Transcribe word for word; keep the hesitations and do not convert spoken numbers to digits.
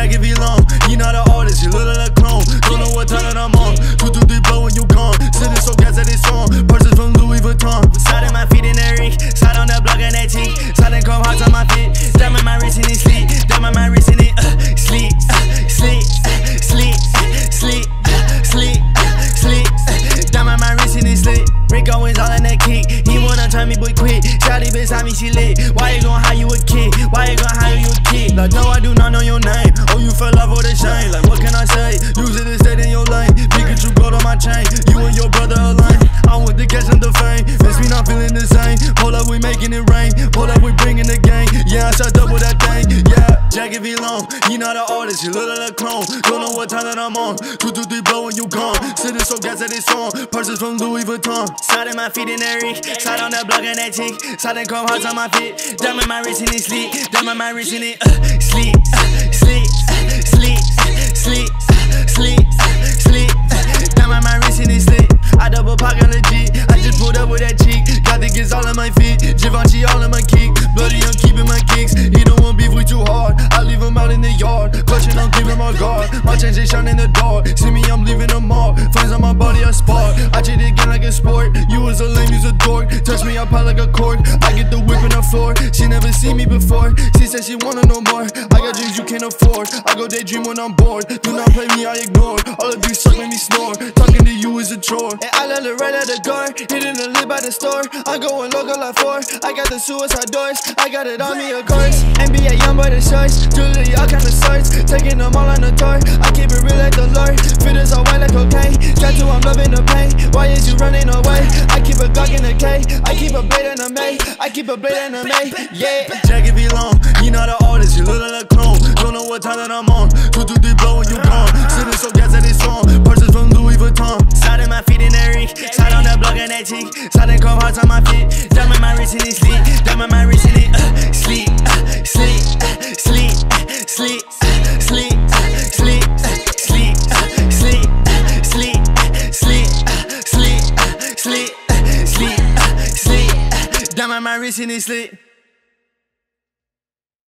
Jacket be long, you not an artist, you look like a clone. Don't know what time that I'm on. Two, two, three, blow when you gone. Sitting so gas at this song. Purses from Louis Vuitton. Side of my feet in the reek. Side on the block and that cheek. Side and come hot on my feet. Diamond my wrist in it sleep. Diamond my wrist in it uh, sleep. Uh, sleep. Uh, sleep. Uh, sleep. Uh, sleep. Uh, sleep. Uh, diamond my wrist in it sleep. Rick Owens all in that kick. He wanna turn me boy quick. Shawty beside me, she lit. Why you gon' hire you a kid? Why you gon' hire you a kid? Like, no, I do not know your name. Oh, you fell off with a shame. Like, what can I say? Use it to stay in your lane. Pikachu gold on my chain. You and your brother aligned. I want the cash and the fame. Miss me not feeling the same. Pull up, we making it rain. Pull up, we bringing the gang. Yeah, I shot up with that thing. Yeah, Jacket be long. You not an artist, you look like a clone. Don't know what time that I'm on. Two, two, three, blow when you gone. Sitting so gas at this song. Purses from Louis Vuitton. Side of my feet in the reek. Side on the block and that cheek. Side and come hot on my feet. Diamond my wrist in it sleep. Diamond my wrist in it uh, sleep. Uh, sleep. Uh, sleep. Uh, sleep. Uh, sleep. Uh, sleep. Uh, diamond my wrist in it sleep. I double park on the G. I just pulled up with that cheek. Got the kids all on my feet. Givenchy all on my kick. Bloody, I'm keeping my kicks. He don't want beef, we too hard. I leave him out in the yard. Clutching, I'm keeping my guard. My chains, they shine in the dark. See me, I'm leaving them all. Flames on my body, I spark. I treat it again like a sport. You was a lame, you's a dork. Touch me, I pop like a cork. I get the whip in the floor. She never seen me before. She said she wanna know more. I got dreams you can't afford. I go daydream when I'm bored. Do not play me, I ignore. All of you suck, make me snore. Talking to you is a chore. And I let it right at the car. Hitting the lid by the store. I go and local like four. I got the suicide doors. I got it on me, of course. N B A young boy the shorts. Jewelry, all kind of sorts. Taking them all on the tour. I keep it real like the Lord. Fitters all white like cocaine. Tattoo, I'm loving the pain. Why is you running away? I keep a Glock in a K. I keep a blade in a May. I keep a blade in a May. Yeah. Jacket be long. You not an artist. You look like a clone. Don't know what time that I'm on. Two, two, three, blow when you gone. Sitting so gas at this song. Purses from Louis Vuitton. Side of my feet in the reek. Side on the block and that cheek. Side and come hot on my feet. Diamond my wrist in it sleep. Diamond my wrist in it uh, sleep. Uh, sleep. Uh, sleep. Uh, sleep. Uh, sleep. Uh, sleep. Uh, sleep. Uh, sleep. Uh, sleep. Uh, sleep. Uh, sleep. Uh, sleep. Uh, sleep. Uh, sleep. Uh, Diamond my wrist in it sleep.